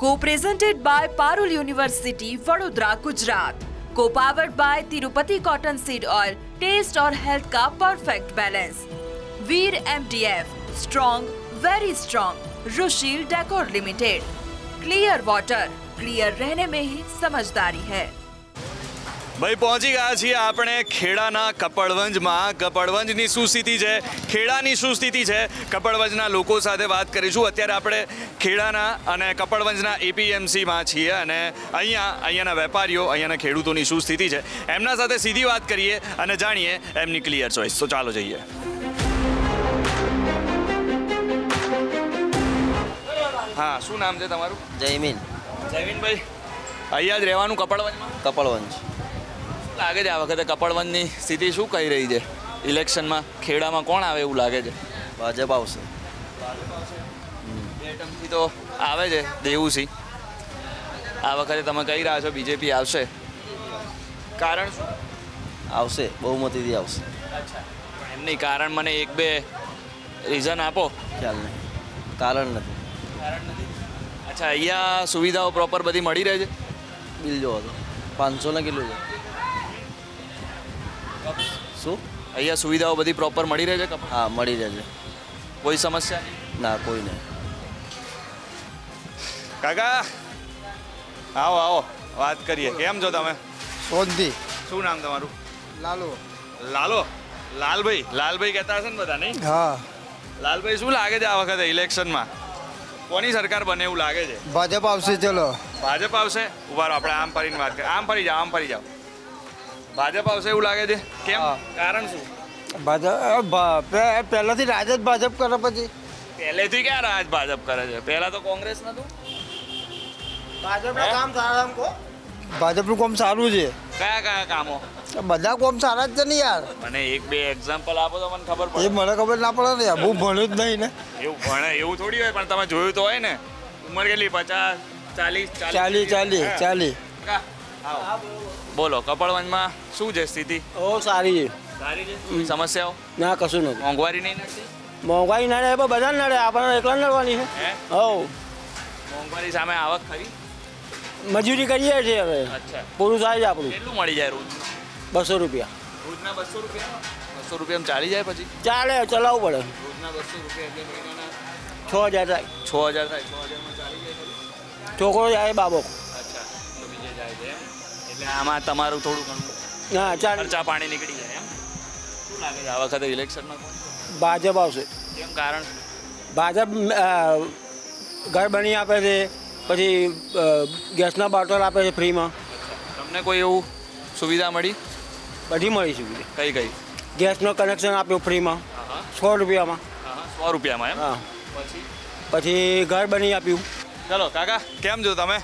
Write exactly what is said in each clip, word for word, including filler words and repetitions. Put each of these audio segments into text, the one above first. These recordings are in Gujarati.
Co-presented by Parul University, Vadodara, Gujarat. Co-powered by Tirupati Cotton Seed Oil. Taste और health का perfect balance. Veer M D F, strong, very strong. Rushil decor limited. Clear water, clear रहने में ही समझदारी है. ભાઈ પહોંચી ગયા છીએ આપણે ખેડાના કપડવંજમાં. કપડવંજની શું સ્થિતિ છે, ખેડાની શું સ્થિતિ છે, કપડવંજના લોકો સાથે વાત કરીશું. અત્યારે આપણે ખેડાના અને કપડવંજના એપીએમસીમાં છીએ અને અહીંયા અહીંયાના વેપારીઓ, અહીંયાના ખેડૂતોની શું સ્થિતિ છે એમના સાથે સીધી વાત કરીએ અને જાણીએ એમની ક્લિયર ચોઇસ. તો ચાલો જઈએ. હા, શું નામ છે તમારું? જયમીન. જયમીનભાઈ, અહીંયા જ રહેવાનું કપડવંજમાં? કપડવંજ. લાગે છે આ વખતે કપડવંજની સ્થિતિ શું કહી રહી છે ઇલેક્શનમાં? ખેડામાં કોણ આવે એવું લાગે છે? ભાજપ આવશે. બે ટર્મથી તો આવે છે દેવુસિંહ. આ વખતે તમે કહી રહ્યા છો બીજેપી આવશે, કારણ શું? આવશે, બહુમતીથી આવશે. અચ્છા, એમ નહીં, કારણ મને એક બે રીઝન આપો. ખ્યાલ નહીં, કારણ નથી. કારણ નથી. અચ્છા, અહીંયા સુવિધાઓ પ્રોપર બધી મળી રહે છે? બિલ જોવો તો પાંચસો ને કેટલું છે? શું? અહીંયા સુવિધાઓ બધી પ્રોપર મળી રહે છે? હા, મળી રહે છે. કોઈ સમસ્યા નહીં? ના, કોઈ નહીં. કાકા આવો આવો, વાત કરીએ. કેમ છો તમે? સોંધી. શું નામ તમારું? લાલો. લાલો? લાલભાઈ? લાલભાઈ કહેતા હશે ને બધા, નહીં? હા. લાલભાઈ, શું લાગે છે આ વખતે ઇલેક્શનમાં કોની સરકાર બને એવું લાગે છે? ભાજપ આવશે. ચલો, ભાજપ આવશે. ઉભા રહો, આપણે આમ ફરીને વાત કરીએ. આમ ફરી જાઓ, આમ ફરી જાઓ. ભાજપ આવશે એવું લાગે છે? કેમ? કારણ શું? ભાજપ પહેલાથી રાજ જ ભાજપ કરે. પછી પહેલેથી ક્યાં રાજ ભાજપ કરે છે? પહેલા તો કોંગ્રેસ નતું. ભાજપનું કામ સારા. ભાજપનું કામ સારું છે. કયા કયા કામો? બધા કામ સારા જ છે ને યાર. મને એક બે એક્ઝામ્પલ આપો તો મને ખબર એ પડે. મને ખબર ના પડે ને યાર, હું ભણ્યું જ નહીં ને. એવું ભણે એવું થોડી હોય, પણ તમે જોયું તો હોય ને. ઉંમર કેટલી? પચાસ, ચાલીસ? ચાલી ચાલી ચાલી. બોલો, કપડવંજમાં શું છે સ્થિતિ? ઓ સારી છે. સારી છે. સમસ્યાઓ? ના, કશું નથી. મોંઘવારી નહીં નડતી? મોંઘવારી ના રહે, બધા નડે, આપણને એકલા નડવાની છે. હે? હો, મોંઘવારી સામે આવક ખરી? મજૂરી કરીએ છીએ હવે. અચ્છા, પૂરું થાય છે આપણું. કેટલું મળી જાય રોજ? બસો રૂપિયા. રોજના બસો રૂપિયા? બસો રૂપિયામાં ચાલી જાય પછી? ચાલે, ચલાવવું પડે. રોજના બસો રૂપિયા એટલે મહિનાના છ હજાર થાય. છ હજાર થાય. છ હજારમાં ચાલી જાય ખરી? છોકરો જાય બાબો. અચ્છા, તો બીજે જાય છે એમ. એટલે આમાં તમારું થોડું ઘણું હા, ચાલે. ખર્ચા પાણી નીકળી જાય એમ. શું લાગે છે આ વખતે ઇલેક્શનમાં કોણ? ભાજપ આવશે. કેમ? કારણ? ભાજપ ઘર બની આપે છે, પછી ગેસના બોટલ આપે છે ફ્રીમાં. તમને કોઈ એવું સુવિધા મળી? બધી મળી સુવિધા. કઈ કઈ? ગેસનો કનેક્શન આપ્યું ફ્રીમાં સો રૂપિયામાં. સો રૂપિયામાં એમ? હા. પછી પછી ઘર બની આપ્યું. ચલો કાકા, કેમ છો તમે?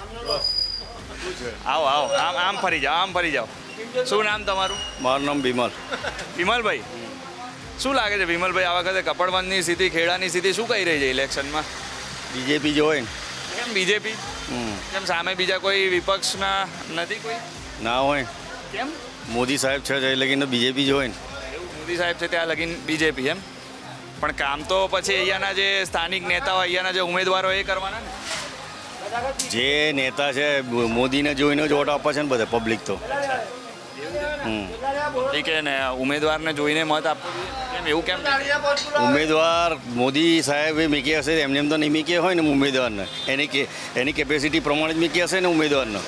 આવો આવો, આમ આમ ફરી જાઓ, આમ ફરી જાઓ. શું નામ તમારું? મારું નામ બિમલ. વિમલભાઈ, શું લાગે છે વિમલભાઈ આ વખતે કપડવંજની સ્થિતિ, ખેડાની સ્થિતિ શું કહી રહી છે ઇલેક્શનમાં? બીજેપી જો હોય ને. કેમ બીજેપી? કેમ સામે બીજા કોઈ વિપક્ષના નથી કોઈ? ના હોય. કેમ? મોદી સાહેબ છે એટલે કે બીજેપી જો હોય ને. એવું મોદી સાહેબ છે ત્યાં લગીન બીજેપી એમ? પણ કામ તો પછી અહીંયાના જે સ્થાનિક નેતાઓ, અહીંયાના જે ઉમેદવારો એ કરવાના ને. જે નેતા છે મોદીને જોઈને જ વોટ આપે છે ને બધા પબ્લિક તો. હમ ઠીક છે ને, ઉમેદવારને જોઈને મત આપવો જોઈએ. કેમ એવું? કેમ? ઉમેદવાર મોદી સાહેબ એ મીકી હશે, એમને એમ તો નહીં મીક્યા હોય ને ઉમેદવારને. એની કે એની કેપેસિટી પ્રમાણે જ મીકી હશે ને ઉમેદવારને.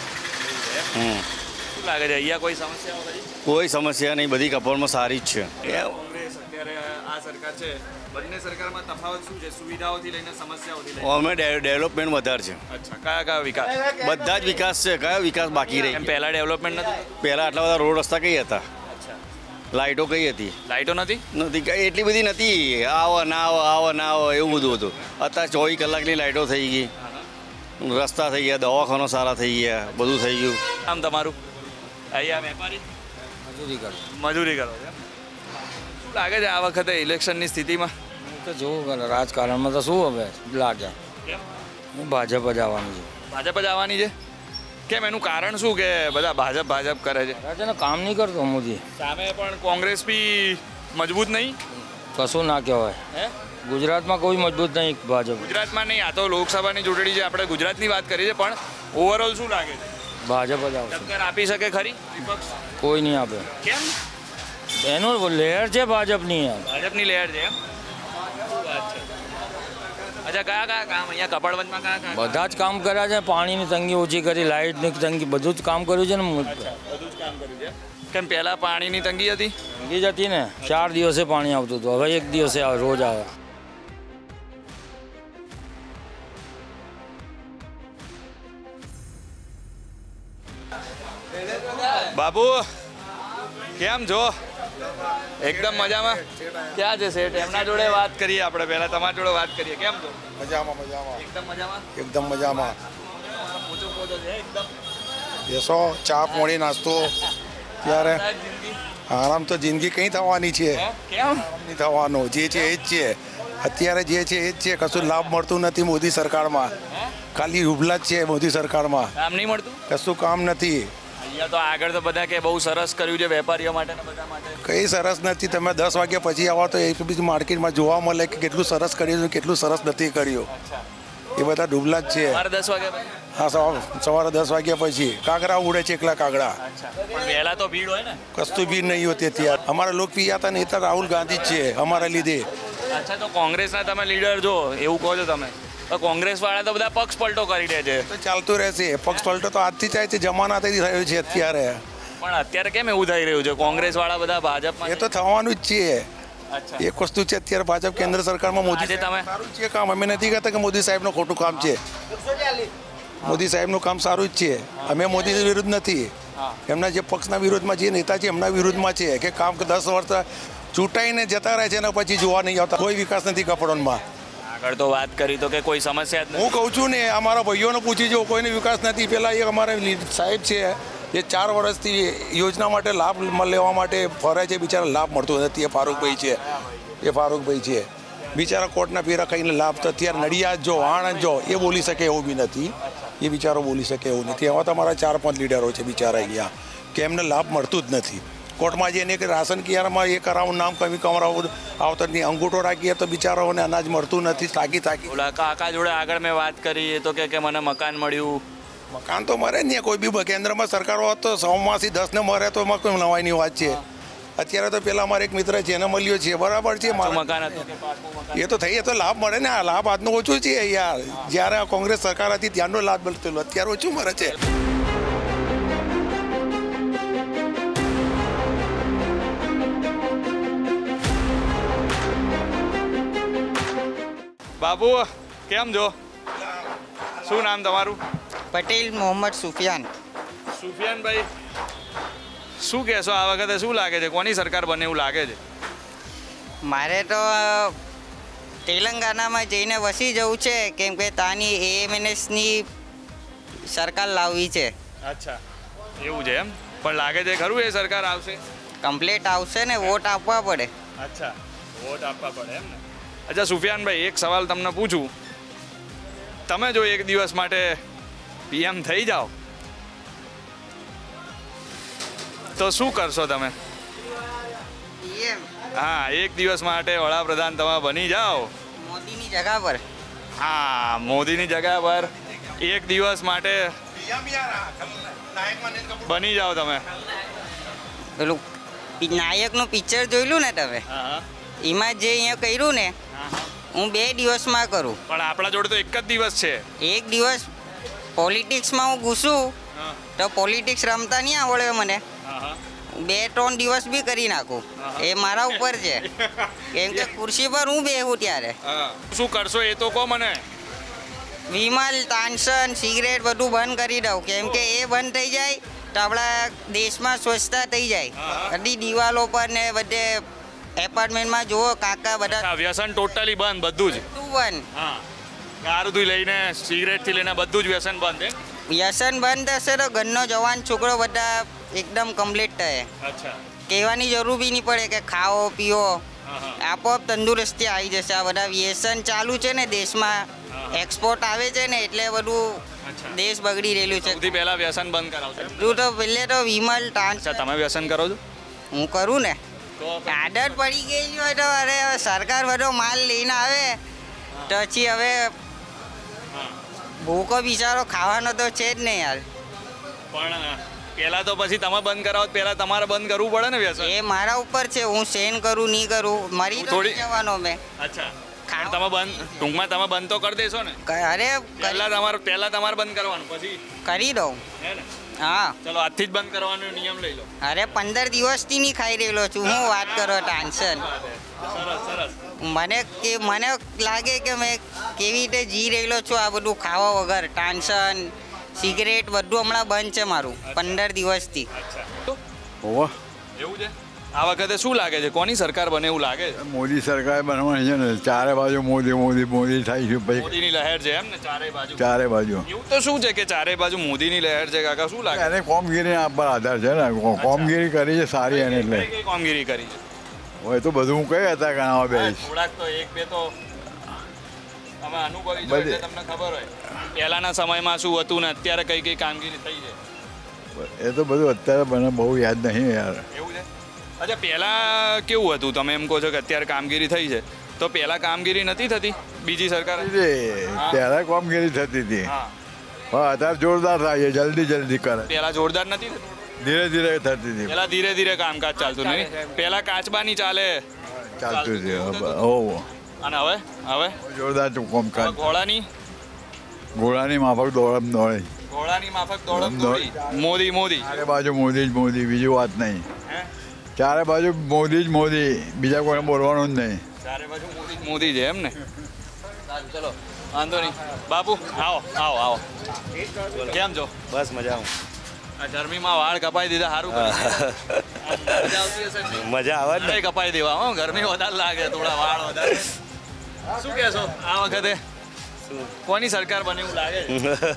હમ શું લાગે છે અહીંયા કોઈ સમસ્યાઓ ખરી? કોઈ સમસ્યા નહીં, બધી કપડમાં સારી જ છે. કોંગ્રેસ અત્યારે આ સરકાર છે, બંને સરકારમાં તફાવત શું છે સુવિધાઓથી લઈને સમસ્યાઓથી લઈને? અમે ડેવલપમેન્ટ વધારે છે. અચ્છા, કયા કયા વિકાસ? બધા જ વિકાસ છે. કયો વિકાસ બાકી રહી? એમ પહેલા ડેવલપમેન્ટ નથી? પહેલાં આટલા બધા રોડ રસ્તા કઈ હતા? અચ્છા, લાઇટો કઈ હતી? લાઇટો નથી? નથી, કઈ એટલી બધી નથી. આવો ના આવો, આવો ના આવો એવું બધું હતું. અત્યારે ચોવીસ કલાકની લાઇટો થઈ ગઈ, રસ્તા થઈ ગયા, દવાખાનો સારા થઈ ગયા, બધું થઈ ગયું. આમ તમારું? અહીંયા વેપારી? મજૂરી કરો. મજૂરી કરો છો? શું લાગે છે આ વખતે ઇલેક્શનની સ્થિતિમાં? તો જોવું રાજકારણમાં તો શું હવે લાગે. કેમ? ભાજપ જ આવવાનું છે. ભાજપ જ આવવાની છે? કેમ? એનું કારણ શું કે બધા ભાજપ ભાજપ કરે છે? રાજ્યને કામ નહીં કરતો મોદી. સામે પણ કોંગ્રેસ બી મજબૂત નહીં? કશું ના કહેવાય. હે ગુજરાતમાં કોઈ મજબૂત નહીં ભાજપ. ગુજરાતમાં નહીં, આ તો લોકસભાની ચૂંટણી છે, આપણે ગુજરાતની વાત કરીએ છીએ, પણ ઓવરઓલ શું લાગે છે? ભાજપ જ આવશે. ટક્કર આપી શકે ખરી વિપક્ષ? કોઈ નહીં આપે. કેમ? એનું લહેર છે ભાજપની યાર. ભાજપની લહેર છે એમ? શું વાત છે? અચ્છા, કયા કયા કામ અહીંયા કપડવંજમાં કયા કયા બધા જ કામ કર્યા છે. પાણીની તંગી ઓછી કરી, લાઇટની તંગી, બધું જ કામ કર્યું છે ને. બધું જ કામ કર્યું છે. કેમ પહેલા પાણીની તંગી હતી? તંગી જ હતી ને. ચાર દિવસે પાણી આવતું હતું, હવે એક દિવસે આવે, રોજ આવે. બાબુ કેમ છો? એકદમ મજામાં. ક્યાં છે શેઠ? એમના જોડે વાત કરીએ આપણે, પહેલા તમારા જોડે વાત કરીએ. કેમ છો? મજામાં મજામાં એકદમ મજામાં. એકદમ મજામાં. પોચો પોચો છે એકદમ. બેસો, ચા પોણી નાસ્તો. ત્યારે સાહેબ, જિંદગી આરામ તો જિંદગી કઈ થવાની છે? હે? કેમ? નહીં થવાનો. જે છે એ જ છે. અત્યારે જે છે એ જ છે. કશું લાભ મળતું નથી મોદી સરકારમાં. ખાલી હુબલા જ છે મોદી સરકારમાં. કામ નહીં મળતું? કશું કામ નથી. અહીંયા તો આગળ તો બધા કે બહુ સરસ કર્યું છે વેપારીઓ માટે ને બધા માટે. કઈ સરસ નથી. તમે દસ વાગ્યા પછી આવો તો એ બીજું માર્કેટમાં જોવા મળે કે કેટલું સરસ કર્યું છે, કેટલું સરસ નથી કર્યું. એ બધા ડૂબલા જ છે. મારે દસ વાગ્યા પછી. હા, સવાર સવારે દસ વાગ્યા પછી કાગડા ઉડે છે, એકલા કાગડા. પણ વહેલા તો ભીડ હોય ને. કશું બી નહીં હોતી ત્યાં. અમારા લોકપ્રિય હતા નેતા રાહુલ ગાંધી જ છે અમારા લીધે. અચ્છા, તો કોંગ્રેસના તમે લીડર જો એવું કહો છો તમે, તો કોંગ્રેસ વાળા તો બધા પક્ષ પલટો કરી દે છે. તો ચાલતું રહેશે. પક્ષ પલટો તો આજથી થાય છે, જમાનાથી થયો છે અત્યારે. પણ અત્યારે કેમ એવું થઈ રહ્યું છે? કોંગ્રેસ વાળા બધા ભાજપમાં એ તો થવાનું જ છે. અચ્છા, એક વસ્તુ છે, અત્યારે ભાજપ કેન્દ્ર સરકારમાં મોદી આજે તમે સારું જ છે કામ. અમે નથી કહેતા કે મોદી સાહેબનું ખોટું કામ છે. મોદી સાહેબનું કામ સારું જ છે. અમે મોદીની વિરુદ્ધ નથી. એમના જે પક્ષના વિરોધમાં જે નેતા છે એમના વિરુદ્ધમાં છે કે કામ દસ વર્ષ ચૂંટાઈને જતા રહે છે અને પછી જોવા નહીં આવતા. કોઈ વિકાસ નથી કપડોનમાં. આગળ તો વાત કરી તો કે કોઈ સમસ્યા જ નથી. હું કહું છું ને, અમારા ભાઈઓને પૂછી જો, કોઈને વિકાસ નથી. પેલા એક અમારા સાહેબ છે એ ચાર વર્ષથી યોજના માટે લાભ લેવા માટે ફરે છે, બિચારા લાભ મળતો નથી. એ ફારૂકભાઈ છે. એ ફારૂકભાઈ છે બિચારા કોર્ટના ફેરા ખાઈને લાભ તો અત્યારે નડિયાદ જો, આણંદ જો, એ બોલી શકે એવું બી નથી. એ બિચારો બોલી શકે એવું નથી. એવા તમારા ચાર પાંચ લીડરો છે બિચારા અહીંયા કે એમને લાભ મળતું જ નથી. કોર્ટમાં જઈને કે રાશન કિયારમાં એ કરાવું, નામ કમી કરાવું, આવતા નહીં. અંગૂઠો રાખીએ તો બિચારાઓને અનાજ મળતું નથી. તાકી તાકી ઓલા કાકા જોડે આગળ મેં વાત કરી, એ તો કે મને મકાન મળ્યું. મકાન તો મરે ને. કોઈ બી કેન્દ્રમાં સરકાર હોત તો સોમાંથી દસને મરે તો એમાં કોઈ નવાઈની વાત છે. અત્યારે તો પેલા અમારે એક મિત્ર છે એને મળ્યો છે, બરાબર છે. મકાન હતું કે પાકું મકાન? એ તો થઈ, એ તો લાભ મળે ને. આ લાભ આજનું ઓછું છે યાર. જ્યારે કોંગ્રેસ સરકાર હતી ત્યારનો લાભ મળતો, અત્યારે ઓછું મળે છે. બાબુ કેમ છો? શું નામ તમારું? પટેલ મોહમ્મદ સુફિયાન. સુફિયાનભાઈ, શું કહેશો આ વખતે? શું લાગે છે, કોની સરકાર બને એવું લાગે છે? મારે તો તેલંગાનામાં જઈને વસી જવું છે, કેમ કે ત્યાંની એએમએનએસની સરકાર લાવવી છે. અચ્છા, એવું છે એમ? પણ લાગે છે ખરું એ સરકાર આવશે? કમ્પ્લીટ આવશે ને, વોટ આપવા પડે. અચ્છા, વોટ આપવા પડે એમ ને. અચ્છા સુફિયાનભાઈ, એક સવાલ તમને પૂછું. તમે જો એક દિવસ માટે પીએમ થઈ જાઓ તો શું કરશો તમે? પીએમ હા, એક દિવસ માટે વડાપ્રધાન તમે બની જાઓ મોદીની જગા પર. હા, મોદીની જગ્યા પર એક દિવસ માટે બની જાઓ તમે. પેલું નાયકનું પિક્ચર જોયેલું ને તમે? એમાં જે અહીંયા કર્યું ને, હું બે દિવસમાં કરું. પણ આપણા જોડે તો એક જ દિવસ છે. એક દિવસ પોલિટિક્સમાં હું ઘૂસું તો પોલિટિક્સ રમતા નહીં આવડે મને. બે ત્રણ દિવસ બી કરી નાખું. એ મારા ઉપર છે, કેમ કે ખુરશી પર હું બેહું ત્યારે. શું કરશો એ તો કહો મને. વિમલ, તાનસન, સિગરેટ બધું બંધ કરી દઉં, કેમ કે એ બંધ થઈ જાય તો આપણા દેશમાં સ્વચ્છતા થઈ જાય. બધી દિવાલો પર ને બધે એપાર્ટમેન્ટમાં જુઓ કાકા બધા વ્યસન ટોટલી બંધ, બધું જ બંધ. હા, દારૂથી લઈને સિગરેટથી લઈને બધું જ વ્યસન બંધ. વ્યસન બંધ થશે તો ઘરનો જવાન છોકરો બધા એકદમ કમ્પ્લીટ થાય. અચ્છા, કહેવાની જરૂર બી નહીં પડે કે ખાઓ પીઓ, આપોઆપ તંદુરસ્તી આવી જશે. આ બધા વ્યસન ચાલુ છે ને દેશમાં, એક્સપોર્ટ આવે છે ને એટલે બધું દેશ બગડી રહેલું છે. સૌથી પહેલા વ્યસન બંધ કરાવશે. તું તો પહેલે તો વિમલ તાન. અચ્છા, તમે વ્યસન કરો છો? હું કરું ને. આદત પડી ગયેલી હોય તો અરે હવે સરકાર બધો માલ લઈને આવે તો પછી હવે ભૂકો બિચારો ખાવાનો તો છે જ નહીં યાર. પણ પહેલા તો પછી તમે બંધ કરાવો પહેલા તમારે બંધ કરવું પડે ને વ્યસન. એ મારા ઉપર છે, હું સેન કરું નહીં કરું મરી તો થોડી- નહીં જવાનો મેં. અચ્છા પણ તમે બંધ ટૂંકમાં તમે બંધ તો કરી દેશો ને. ક- અરે પહેલા તમારે પહેલા તમારે બંધ કરવાનું પછી કરી દઉં. હે ને હા ચલો આજથી જ બંધ કરવાનો નિયમ લઈ લો. અરે પંદર દિવસથી નહીં ખાઈ રહેલો છું હું વાત કરો ટેન્શન. સરસ સરસ. મને કે મને લાગે કે મેં કેવી રીતે જી રહેલો છું આ બધું ખાવા વગર. ટેન્શન સિગરેટ બધું હમણાં બંધ છે મારું પંદર દિવસથી. ઓવા એવું છે આ વખતે શું લાગે છે કોની સરકાર બને એવું લાગે છે? મોદી સરકાર બનવાની છે ને, ચારે બાજુ મોદી મોદી મોદી થાય છે પછી મોદીની લહેર છે એમ ને ચારે બાજુ. ચારે બાજુ એવું તો શું છે કે ચારે બાજુ મોદીની લહેર છે કાકા શું લાગે? એને કોમગીરી પર આધાર છે ને, કો- કોમગીરી કરી છે સારી એને એટલે કઈ કઈ કામગીરી કરી છે? હોય તો બધું હું કઈ હતા ગણાવવા બેસીશ. થોડાક તો એક બે તો તમે અનુભવી છો બધી- એટલે તમને ખબર હોય પહેલાના સમયમાં શું હતું ને અત્યારે કઈ કઈ કામગીરી થઈ છે એ તો બધું અત્યારે મને બહુ યાદ નહીં યાર. એવું છે. અચ્છા પહેલા કેવું હતું તમે એમ કહો છો કે અત્યારે કામગીરી થઈ છે તો પહેલા કામગીરી નથી થતી બીજી સરકાર? એ પહેલા કોમગીરી થતી હતી, હા પણ અત્યારે જોરદાર થાય છે, જલ્દી જલ્દી કરે, પહેલા જોરદાર નથી થતી? ધીરે ધીરે થતી હતી, પહેલા ધીરે ધીરે કામકાજ ચાલતું નહીં પહેલા કાચબાની ચાલે ચાલતું હતું. હો અને હવે હવે જોરદાર કોમકાજ, ઘોડાની ઘોડાની માફક દોડમ દોડે, ઘોડાની માફક દોડમ દોડી. દોડી મોદી મોદી ચારે બાજુ મોદી જ મોદી, બીજી વાત નહીં. હે ચારે બાજુ મોદી જ મોદી, બીજા કોઈને બોલવાનું જ નહીં. ચારે બાજુ મોદી જ મોદી છે એમ ને. સારું ચલો વાંધો નહીં બાપુ આવો આવો આવો કેમ છો? બસ મજામાં. આ ગરમીમાં વાળ કપાઈ દીધા સારું કર્યું. મજા આવતી હશે ને? મજા આવે અરે કપાઈ દેવા હો ગરમી વધારે લાગે થોડા વાળ વધારે. શું કહેશો આ વખતે કોની સરકાર બને એવું લાગે છે?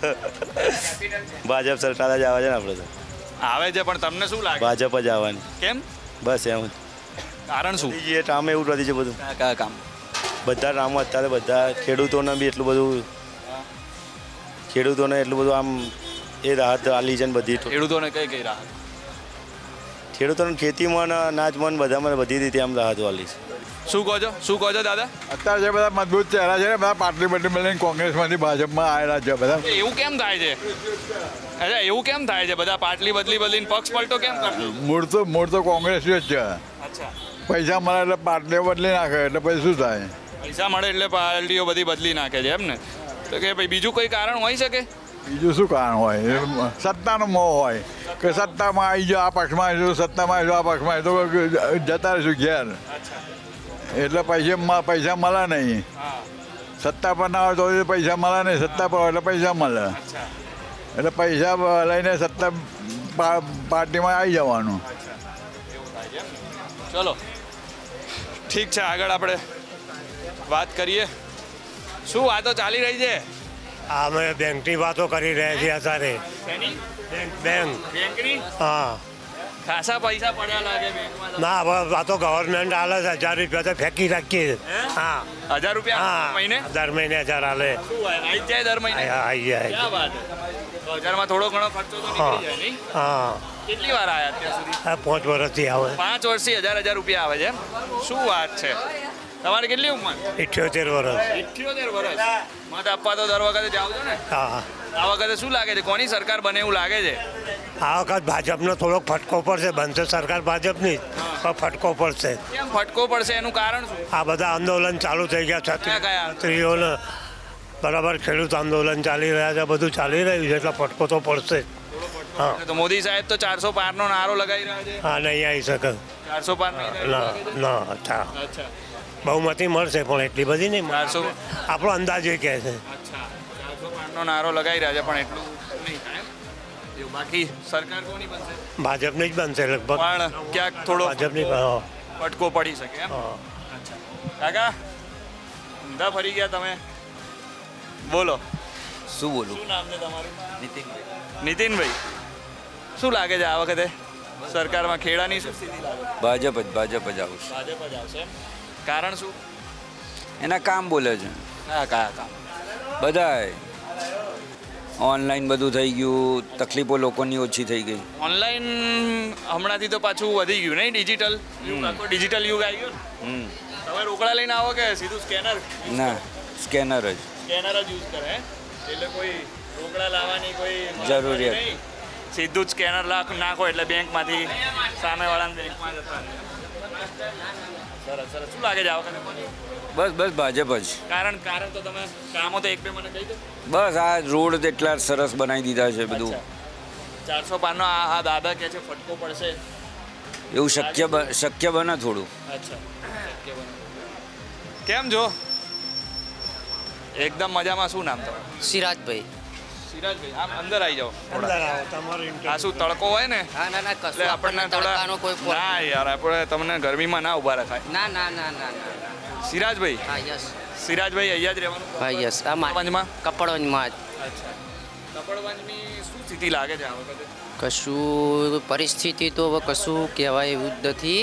ભાજપ સરકાર જ આવે છે ને આપણે તો. આવે છે પણ તમને શું લાગે ભાજપ જ આવવાની. કેમ બસ એમ જ. કારણ શું? એ ટામે એવું નથી છે બધું. કયા કયા કામ? બધા રામો અત્યારે બધા ખેડૂતોને બી એટલું બધું ખેડૂતોને એટલું બધું આમ એ રાહત આલી છે ને બધી. ખેડૂતોને કઈ કઈ રાહત? ખેડૂતોને ખેતીમાં ને અનાજમાં ને બધામાં બધી રીતે આમ રાહત આલી છે. શું કહો છો શું કહો છો દાદા? અત્યારે જે બધા મજબૂત ચહેરા છે ને, બધા પાટલી પાટલી મળીને કોંગ્રેસમાંથી ભાજપમાં આવેલા છે બધા. એવું કેમ થાય છે? અચ્છા એવું કેમ થાય છે બધા પાટલી બદલી બદલીને પક્ષ પલટો કેમ કરશે? મૂળ તો મૂળ તો કોંગ્રેસ જ છે. અચ્છા પૈસા મળે એટલે પાટલીઓ બદલી નાખે એટલે પછી શું થાય? પૈસા મળે એટલે પાર્ટીઓ બધી બદલી નાખે છે એમ ને. તો કે ભાઈ બીજું કોઈ કારણ હોઈ શકે? બીજું શું કારણ હોય? એ સત્તાનો મોહ હોય કે સત્તામાં આવી જાઓ, આ પક્ષમાં આવી જાઓ, સત્તામાં આવી જાઓ, આ પક્ષમાં આવી જાઓ, તો જતા રહીશું ઘેર. એટલે પૈસા પૈસા મળે નહીં. સત્તા પર ના હોય તો એ પૈસા મળે નહીં, સત્તા પર હોય એટલે પૈસા મળે. એટલે પૈસા લઈને સત્તા પા- પાર્ટીમાં આવી જવાનું. ચલો ઠીક છે આગળ આપણે વાત કરીએ. શું વાતો ચાલી રહી છે? અમે બેંકની વાતો કરી રહ્યા છીએ અત્યારે. શેની? બેંક બેંક બેંકની? હા ખાસા પૈસા પડ્યા લાગે બેંકમાં. ના હવે આ તો ગવર્મેન્ટ હાલે છે હજાર રૂપિયા તો ફેંકી રાખીએ. હા હજાર રૂપિયા હા મહિને? દર મહિને હજાર હાલે. શું હોય? આઈ જ જાય દર મહિને? આવી જાય. ક્યાં વાત છે? તો હજારમાં થોડો ઘણો ખર્ચો તો હા નીકળી જાય નહીં? હા કેટલી વાર આવ્યા અત્યાર સુધી? આ પાંચ વર્ષથી આવે. પાંચ વર્ષથી હજાર હજાર રૂપિયા આવે છે એમ? શું વાત છે? તમારી કેટલી ઉંમર? ઇઠ્યોતેર વર્ષ. ઇઠ્યોતેર વર્ષ. મત આપવા તો દર વખતે જાવ છો ને? હા આ વખતે શું લાગે છે કોની સરકાર બને એવું લાગે છે? આ વખત ભાજપનો થોડોક ફટકો પડશે. બનશે સરકાર ભાજપની પણ ફટકો પડશે. કેમ ફટકો પડશે એનું કારણ શું? આ બધા આંદોલન ચાલુ થઈ ગયા કયા કયા? છત્રીઓને બરાબર ખેડૂત આંદોલન ચાલી રહ્યા છે, બધું ચાલી રહ્યું છે એટલે ફટકો તો પડશે જ. હા તો મોદી સાહેબ તો ચારસો પાર નો નારો લગાવી રહ્યા છે. હા નહીં આવી શકે. ચારસો પાર નહીં થાય એવું ના લાગે છે? ના અચ્છા અચ્છા બહુમતી મળશે પણ એટલી બધી નહીં મળે. ચારસો આપણો અંદાજ એ કહે છે. અચ્છા ચારસો પાર નો નારો લગાવી રહ્યા છે પણ એટલું નહીં થાય એમ? એવું બાકી સરકાર કોની બનશે? ભાજપની જ બનશે લગભગ. પણ ક્યાંક થોડો ભાજપની હા ફટકો પડી શકે એમ? હા. અચ્છા કાકા ઊંધા ફરી ગયા તમે. બોલો શું બોલું? શું નામ છે તમારું? નીતિનભાઈ શું લાગે છે આ વખતે સરકારમાં ખેડાની શું સ્થિતિ લાગે? ભાજપ જ ભાજપ જ આવશે. ભાજપ જ આવશે એમ? કારણ શું? એના કામ બોલે છે કયા કયા કામ? બધાય ઓનલાઈન બધું થઈ ગયું, તકલીફો લોકોની ઓછી થઈ ગઈ. ઓનલાઈન હમણાંથી તો પાછું વધી ગયું નહીં, ડિજિટલ યુગ, આખો ડિજિટલ યુગ આવી ગયો ને. તમે રોકડા લઈને આવો કે સીધું સ્કેનર? ના, સ્કેનર જ સ્કેનર જ યુઝ કરે એટલે કોઈ રોકડા લાવવાની કોઈ જરૂરિયાત નહીં, સીધું જ સ્કેનર લાખ નાખો એટલે બેંકમાંથી સામેવાળાને બેંકમાં જતા. સરસ સરસ. શું લાગે છે આ વખતે? બસ બસ ભાજપ જ. કારણ કારણ તો તમે કામો તો એક બે મને કહી દો. બસ આ રોડ એટલા સરસ બનાવી દીધા છે બધું. ચારસો પારનો આ આ દાદા કે છે ફટકો પડશે એવું શક્ય બ- શક્ય બને થોડું. અચ્છા, કેમ છો? એકદમ મજામાં. શું નામ તમારું? સિરાજભાઈ. સિરાજભાઈ, આમ અંદર આવી જાઓ. અંદર આવો, તમારું interview. આ શું તડકો હોય ને હા ના ના એટલે કશું આપણને આપણને તડકાનો કોઈ થોડા ના યાર, આપણે તમને ગરમીમાં ના ઊભા રખાય. ના ના ના ના ના સિરાજભાઈ, હા યસ સિરાજભાઈ અહીંયા જ રહેવાનું? હા યસ આ કપડવંજમાં? કપડવંજમાં જ. અચ્છા, કપડવંજની શું સ્થિતિ લાગે છે આ વખતે? કશું પરિસ્થિતિ તો હવે કશું કહેવાય એવું જ નથી,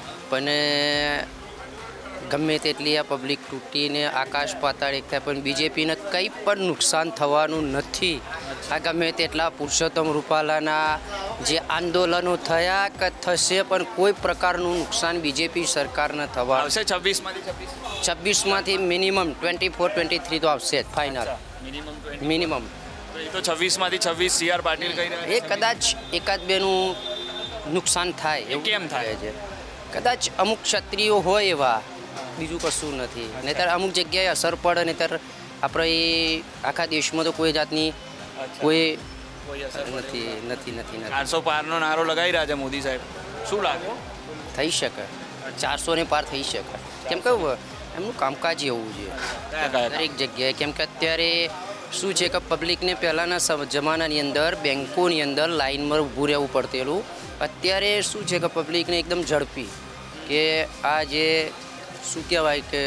પણ ગમે તેટલી આ પબ્લિક તૂટીને આકાશ પાતાળ એક થાય પણ બીજેપીને કંઈ પણ નુકસાન થવાનું નથી. આ ગમે તેટલા પુરુષોત્તમ રૂપાલાના જે આંદોલનો થયા કે થશે પણ કોઈ પ્રકારનું નુકસાન બીજેપી સરકારને થવા આવશે છવ્વીસમાંથી છવ્વીસ છવ્વીસમાંથી minimum twenty four twenty three તો આવશે જ ફાઇનલ મિનિમમ મિનિમમ. એ તો છવ્વીસમાંથી છવ્વીસ સી આર પાટીલ કહી રહ્યા એ કદાચ એકાદ બેનું નુકસાન થાય એવું કેમ થાય છે? કદાચ અમુક ક્ષત્રિયો હોય એવા, બીજું કશું નથી. નહીંતર અમુક જગ્યાએ અસર પડે, નહીંતર આપણે એ આખા દેશમાં તો કોઈ જાતની કોઈ નથી નથી નથી નથી ચારસો પારનો નારો લગાવી રહ્યા છે મોદી સાહેબ. શું લાગે? થઈ શકે, ચારસો ને પાર થઈ શકે. કેમ કે એમનું કામકાજ એવું છે દરેક જગ્યાએ. કેમ કે અત્યારે શું છે કે પબ્લિકને પહેલાંના સમ- જમાનાની અંદર બેંકોની અંદર લાઇનમાં ઊભું રહેવું પડતેલું. અત્યારે શું છે કે પબ્લિકને એકદમ ઝડપી કે આ જે શું કહેવાય કે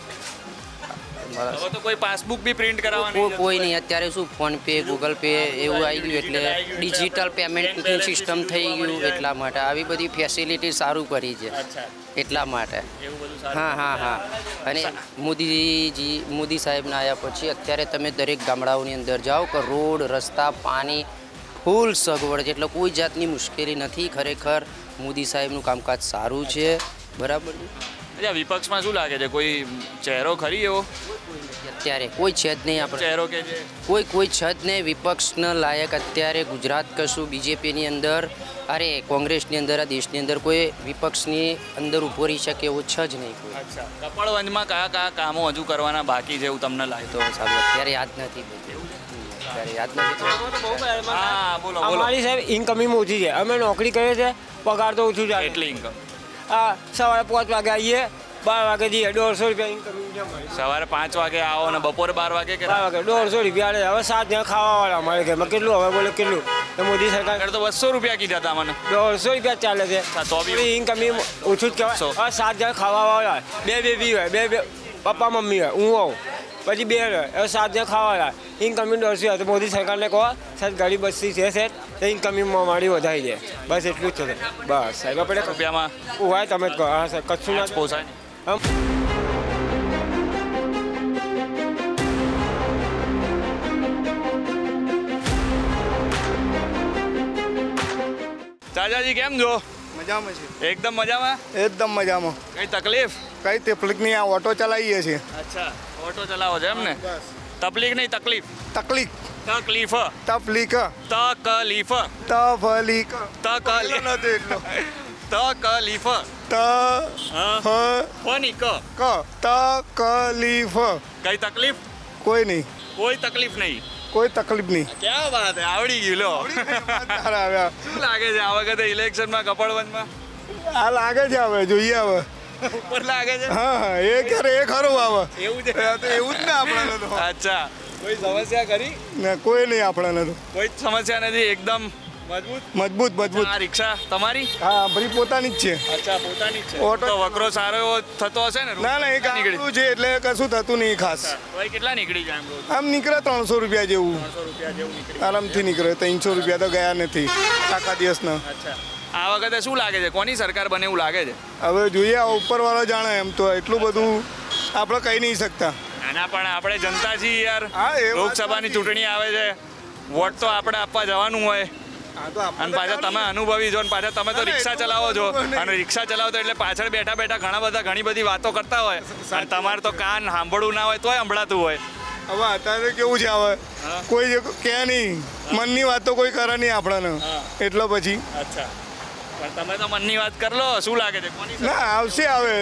હવે તો કોઈ પાસબુક બી પ્રિન્ટ કરાવવાની કોઈ કોઈ નહીં. અત્યારે શું ફોન પે ગૂગલ પે એવું આવી ગયું એટલે ડિજિટલ પેમેન્ટની સિસ્ટમ થઈ ગયું. એટલા માટે આવી બધી ફેસિલિટી સારું કરી છે એટલા માટે. હા હા હા અને મોદીજી મોદી સાહેબના આવ્યા પછી અત્યારે તમે દરેક ગામડાઓની અંદર જાઓ કે રોડ રસ્તા પાણી ફૂલ સગવડ છે, એટલે કોઈ જાતની મુશ્કેલી નથી. ખરેખર મોદી સાહેબનું કામકાજ સારું છે. બરાબર છે. અચ્છા, વિપક્ષમાં શું લાગે છે? કોઈ ચહેરો ખરી એવો અત્યારે કોઈ છે જ નહીં. આપણે ચહેરો કે જે કોઈ કોઈ છે જ નહીં વિપક્ષના લાયક. અત્યારે ગુજરાત કશું બીજેપીની અંદર અરે કોંગ્રેસની અંદર આ દેશની અંદર કોઈ વિપક્ષની અંદર ઊભો રહી શકે એવું છે જ નહીં કોઈ. અચ્છા, કપડવંજમાં કયા કયા કામો હજુ કરવાના બાકી છે એવું તમને લાગે? તો સારું અત્યારે યાદ નથી અત્યારે યાદ નથી. હા બોલો બોલો. અમારી સાહેબ ઇન્કમિંગ ઓછી છે, અમે નોકરી કરીએ છીએ, પગાર તો ઓછું ચાલે. કેટલી ઇન્કમ? હા, સવારે પાંચ વાગે આવીએ, બાર વાગે જઈએ, દોઢસો રૂપિયા ઇન્કમિંગ છે અમારી. સવારે પાંચ વાગે આવો ને બપોરે બાર વાગે કે બાર વાગે દોઢસો રૂપિયા આલે. હવે સાત જણા ખાવાવાળા અમારે ઘરમાં કેટલું હવે બોલે કેટલું? તો મોદી સરકાર આગળ તો બસો રૂપિયા કીધા હતા મને. દોઢસો રૂપિયા ચાલે છે. તો બી ઇન્કમિંગ ઓછું જ કહેવાય. હવે સાત જણા ખાવાવાળા, બે બેબી હોય, બે બે પપ્પા મમ્મી હોય, હું હોઉં, પછી બે હોય, હવે સાત જણા ખાવાવાળા. ઇન્કમિંગ દોઢસો હોય તો મોદી સરકારને કહો સાહેબ ગાડી બસથી છે સાહેબ તો ઇન્કમિંગમાં મારી વધારી દે. બસ એટલું જ છે બસ સાહેબ. આપણે રૂપિયામાં હોય તમે જ કહો. હા સાહેબ કશું ના પોસાય. ચાચાજી કેમ છો? મજામાં છે. એકદમ મજામાં? એકદમ મજામાં. કઈ તકલીફ? કઈ તકલીફ નહીં. આ ઓટો ચલાવીએ છીએ. અચ્છા, ઓટો ચલાવો છો એમ ને? તકલીફ નહીં તકલીફ. તકલીફ તકલીફ તકલીફ તકલીફ તકલીફ તકલીફ નથી એટલો તકલીફ ત હ કોની ક ક તકલીફ. કઈ તકલીફ? કોઈ નહીં. કોઈ તકલીફ નહીં. કોઈ તકલીફ નહીં. ક્યાં વાત હે, આવડી ગયું લો. શું લાગે છે આ વખતે ઇલેક્શનમાં કપડવંજમાં? આ લાગે છે હવે જોઈએ હવે ઉપર લાગે છે. હા હા એ કરે એ ખરું આવે એવું છે. તો એવું જ ને આપણને તો. અચ્છા, કોઈ સમસ્યા ખરી? ના કોઈ નહીં આપણને તો. કોઈ જ સમસ્યા નથી. એકદમ મજબૂત મજબૂત મજબૂત. આ રિક્ષા તમારી? હા ભરી પોતાની જ છે. અચ્છા, પોતાની જ છે. ઓટો તો વકરો સારો એવો થતો હશે ને? ના ના એ ગામડું છે એટલે કશું થતું નહીં ખાસ. ભાઈ કેટલા નીકળી જાય એમ રોજ? આમ નીકળે ત્રણસો રૂપિયા જેવું ત્રણસો રૂપિયા જેવું નીકળી આરામથી નીકળે. ત્રણસો રૂપિયા તો ગયા નથી આખા દિવસના. અચ્છા, આ વખતે શું લાગે છે? કોની સરકાર બને એવું લાગે છે? હવે જોઈએ આ ઉપરવાળો જાણે. એમ તો એટલું બધું આપણે કહી નહીં શકતા. આના પણ આપણે જનતા છીએ યાર. હા, એ વાત લોકસભાની સાચી. ચૂંટણી આવે છે વોટ તો આપણે આપવા જવાનું હોય અને પાછા તમે અનુભવી છો અને પાછા તમે તો રિક્ષા ચલાવો છો અને રિક્ષા ચલાવો તો એટલે પાછળ બેઠા બેઠા ઘણા બધા ઘણી બધી વાતો કરતા હોય અને તમારે તો કાન સાંભળવું ના હોય તોય સંભળાતું હોય. હવે અત્યારે કેવું છે હવે કોઈ કે નહીં મનની વાત તો કોઈ કરે નહીં આપણને એટલે પછી. અચ્છા પણ તમે તો મનની વાત કરી લો. શું લાગે છે કોની ના આવશે આવે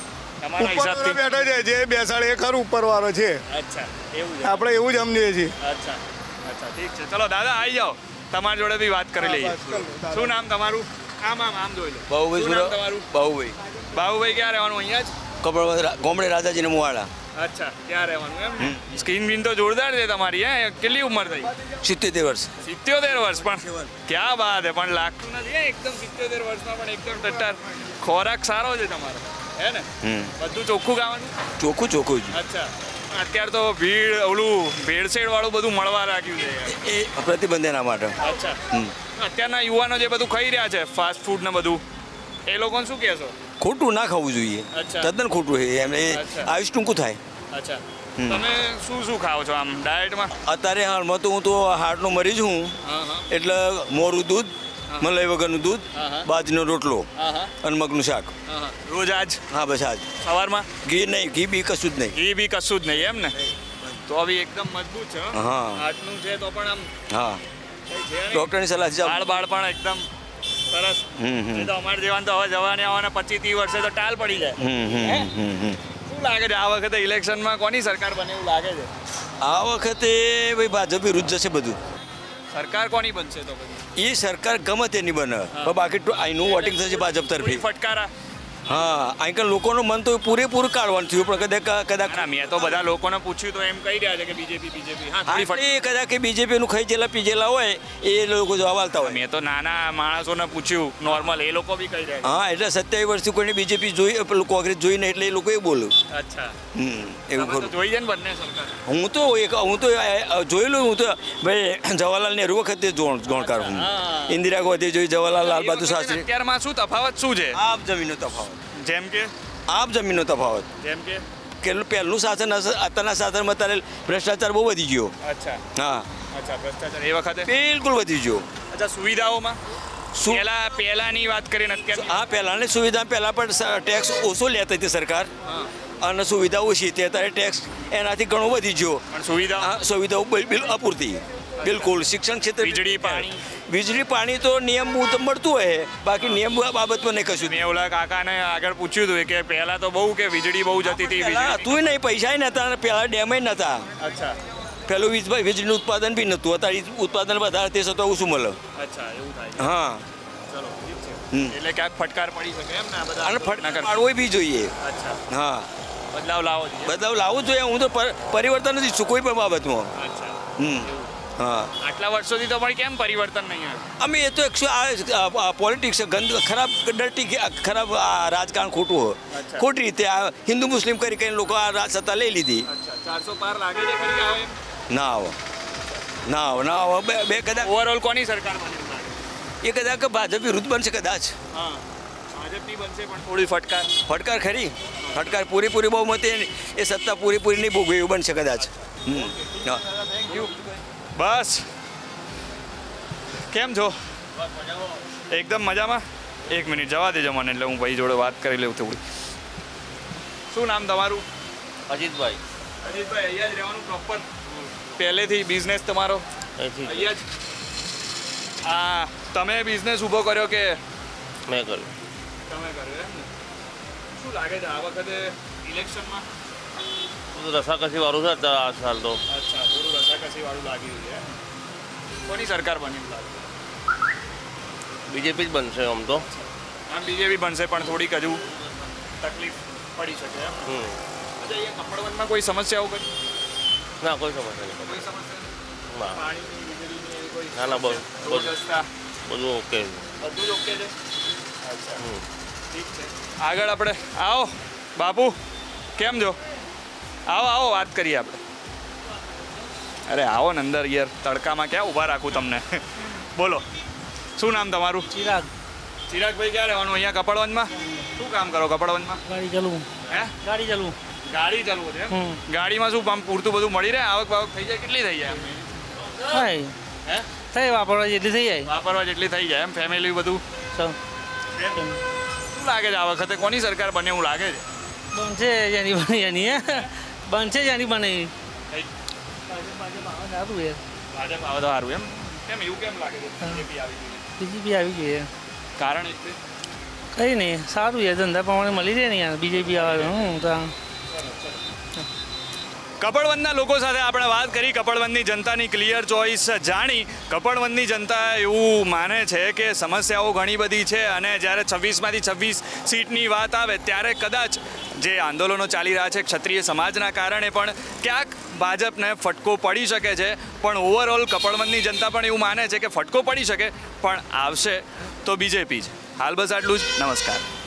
તમારા હિસાબથી બેઠો છે જે બેસાડે એ ખરું ઉપરવાળો છે. અચ્છા એવું છે આપણે એવું જ સમજીએ છીએ. અચ્છા અચ્છા ઠીક છે. ચલો દાદા આવી જાઓ તમારી જોડે બી વાત કરી લઈએ. શું નામ તમારું? આમ આમ આમ જોઈ લો. બાહુભાઈ શું નામ તમારું? બાહુભાઈ બાહુભાઈ ક્યાં રહેવાનું? અહીંયા જ કપડ ગોમડે રાજાજીને મુવાડા. અચ્છા ત્યાં રહેવાનું એમ. સ્કીન બીન તો જોરદાર છે તમારી. હે કેટલી ઉંમર થઈ? સિત્તેર વર્ષ. સિત્યોતેર વર્ષ પણ ક્યાં વાત હે. પણ લાગતું નથી એકદમ સિત્યોતેર વર્ષમાં પણ એકદમ ટટ્ટાર. ખોરાક સારો છે તમારો હે ને? બધું ચોખ્ખું ખાવાનું? ચોખ્ખું ચોખ્ખું જ. અચ્છા અત્યારે તો ભીડ ઓલું ભેળસેળ વાળું બધું મળવા રાખ્યું છે એ પ્રતિબંધ એના માટે. અચ્છા અત્યારના યુવાનો જે બધું ખાઈ રહ્યા છે ફાસ્ટ ફૂડ ને બધું એ લોકોને શું કહેશો? ખોટું ના ખાવું જોઈએ. તદ્દન ખોટું છે એમને આયુષ ટૂંકું થાય. અચ્છા તમે શું શું ખાઓ છો આમ ડાયટમાં? અત્યારે હાલમાં તો હું તો હાર્ટનો મરીજ હું એટલે મોરું દૂધ, મલાઈ વગરનું દૂધ, બાજરીનો રોટલો અને મગનું શાક રોજ આજ? હા બસ આજ. સવારમાં ઘી નહીં? ઘી બી કશું જ નહીં. ઘી બી કશું જ નહીં એમ ને? તો હવે એકદમ મજબૂત છે. હા આટલું છે તો પણ આમ હા ડૉક્ટરની સલાહ છે. બાળ બાળ પણ એકદમ સરસ. તો અમારે જેવાને તો હવે જવાની આવવાના પચીસ ત્રીસ વર્ષે તો ટાલ પડી જાય. શું લાગે છે આ વખતે ઇલેક્શનમાં કોની સરકાર બને એવું લાગે છે? આ વખતે ભાઈ ભાજપ વિરુદ્ધ જશે બધું. સરકાર કોની બનશે તો? એ સરકાર ગમે તેની બને પણ બાકી અહીંનું વોટિંગ થશે ભાજપ તરફી. ફટકારા હા અહીં લોકોનું મન તો પૂરેપૂરું કાઢવાનું થયું પણ કદાચ કદાચ મેં તો બધા લોકોને પૂછ્યું તો એમ કહી રહ્યા છે કે બીજેપી બીજેપી. હા એ કદાચ કે બીજેપીનું ખાઈ જેલા પીજેલા હોય એ લોકો જવાબ આવતા હોય. મેં તો નાના માણસોને પૂછ્યું નોર્મલ એ લોકો બી કહી રહ્યા. હા એટલે સત્યાવીસ વર્ષથી કોઈને બીજેપી જોઈ પેલું કોંગ્રેસ જોઈ ને એટલે એ લોકો એ બોલ્યું. અચ્છા હમ એવું ખરું. જોઈ છે ને બંને સરકાર? હું તો હું તો જોયેલું. હું તો ભાઈ જવાહરલાલ નહેરુ વખતે જાણકાર હું. ઇન્દિરા ગાંધી જોઈ, જવાહરલાલ લાલ બહાદુર શાસ્ત્રી. અત્યારમાં શું તફાવત શું છે? આપ જમીનનો તફાવત. જેમ કે આપ જમીનનો તફાવત. જેમ કે કે પહેલું શાસન અત્યારના શાસનમાં અત્યારે ભ્રષ્ટાચાર બહુ વધી ગયો. અચ્છા હા અચ્છા ભ્રષ્ટાચાર એ વખતે બિલકુલ વધી ગયો. અચ્છા સુવિધાઓમાં પહેલા પહેલાની વાત કરીને અત્યારે હા પહેલાંની સુવિધા પહેલાં પણ ટેક્સ ઓછો લેતી હતી સરકાર અને સુવિધા ઓછી હતી. અત્યારે ટેક્સ એનાથી ઘણો વધી ગયો પણ સુવિધા સુવિધાઓ બિલકુલ અપૂરતી. બિલકુલ શિક્ષણ ક્ષેત્રે વીજળી પાણી વીજળી પાણી તો નિયમ મળતું હોય બાકી નિયમ બાબતમાં નહીં કશું. મેં ઓલા કાકાને આગળ પૂછ્યું હતું કે પહેલા તો બહુ કે વીજળી બહુ જતી હતી. હતું નહીં પૈસા નતા પહેલા ડેમ નતા. અચ્છા પેલું વીજળીનું ઉત્પાદન બી નતું. અત્યારે ઉત્પાદન વધારે તે છતાં ઓછું મળે. અચ્છા એવું થાય. હા ચલો ઠીક છે. એટલે ક્યાંક ફટકાર પડી શકે એમ ને આ બધા અને ફટકાર પાડવો બી જોઈએ. અચ્છા હા બદલાવ લાવો જોઈએ. બદલાવ લાવવું જોઈએ. હું તો પરિવર્તન નથી ઈચ્છું કોઈ પણ બાબતમાં. અચ્છા હમ હા આટલા વર્ષોથી તો પણ કેમ પરિવર્તન નહીં આવ્યું? અમે એ તો એકસો આ પોલિટિક્સ ગંદ ખરાબ ડર્ટી ખરાબ આ રાજકારણ ખોટું હોય. ખોટી રીતે આ હિન્દુ મુસ્લિમ કરી કરીને લોકો આ રાજ સત્તા લઈ લીધી. ચારસો પાર લાગે છે ખરી આવે? ના આવો ના આવો ના આવો બે બે કદાચ ઓવરઓલ કોની સરકાર બને? એ કદાચ ભાજપ વિરુદ્ધ બનશે કદાચ. હા ભાજપની બનશે પણ થોડી ફટકાર ફટકાર ખરી. ફટકાર પૂરેપૂરી બહુ મતે એ સત્તા પૂરેપૂરી નહીં ભોગવે એવું બનશે કદાચ. હા થેન્ક યુ. બસ કેમ છો? એકદમ મજામાં. એક મિનિટ જવા દેજો મને એટલે હું ભાઈ જોડે વાત કરી લઉં થોડી. શું નામ તમારું? અજીતભાઈ. અજીતભાઈ અહીંયા જ રહેવાનું પ્રોપર? પહેલેથી બિઝનેસ તમારો અહીંયા જ? હા તમે બિઝનેસ ઊભો કર્યો કે મેં કર્યો? તમે કર્યો એમ ને? શું લાગે છે આ વખતે ઇલેક્શનમાં? રસાકસી વાળું છે અત્યારે આ સાલ તો. અચ્છા થોડું રસાકસી વાળું લાગી રહ્યું છે. કોની સરકાર બની લાગે? બીજેપી જ બનશે આમ તો. આમ બીજેપી બનશે પણ થોડીક હજુ તકલીફ પડી શકે એમ. હમ અચ્છા અહીંયા કપડવનમાં કોઈ સમસ્યાઓ કરી? ના કોઈ સમસ્યા નહીં. કોઈ સમસ્યા નહીં? ના પાણીની વીજળીની એવી કોઈ? ના ના બધું બધું ઓકે. બધું જ ઓકે છે? અચ્છા ઠીક છે. આગળ આપણે આવો બાપુ કેમ છો? આવો આવો વાત કરીએ આપણે. અરે આવો ને અંદર યાર તડકામાં ક્યાં ઊભા રાખું તમને. બોલો શું નામ તમારું? ચિરાગ. ચિરાગભાઈ ક્યાં રહેવાનું? અહીંયા કપડવંજમાં? શું કામ કરો કપડવંજમાં? ગાડી ચલાવું. હે ગાડી ચલાવું. ગાડી ચલાવો છે? ગાડીમાં શું આમ પૂરતું બધું મળી રહે? આવક બાવક થઈ જાય? કેટલી થઈ જાય? થાય થઈ વાપરવા જેટલી થઈ જાય વાપરવા જેટલી થઈ જાય એમ ફેમિલી બધું શું લાગે છે આ વખતે કોની સરકાર બને એવું લાગે છે? બનશે જેની બની એની બનશે જેની બને સારું યાર ભાજપ આવે તો સારું એમ કેમ એવું કેમ લાગે છે બીજેપી આવી ગઈ બીજેપી આવી ગઈ કારણ એટલે કંઈ નહીં સારું યાર ધંધા પ્રમાણે મળી રહે ને યાર બીજેપી આવે હું તો કપડવંજના લોકો સાથે આપણે વાત કરી, કપડવંજની જનતાની ક્લિયર ચોઇસ જાણી. કપડવંજની જનતા એવું માને છે કે સમસ્યાઓ ઘણી બધી છે અને જ્યારે છવ્વીસમાંથી છવ્વીસ સીટની વાત આવે ત્યારે કદાચ જે આંદોલનો ચાલી રહ્યા છે ક્ષત્રિય સમાજના કારણે પણ ક્યાંક ભાજપને ફટકો પડી શકે છે, પણ ઓવરઓલ કપડવંજની જનતા પણ એવું માને છે કે ફટકો પડી શકે પણ આવશે તો બીજેપી જ. હાલ બસ આટલું જ. નમસ્કાર.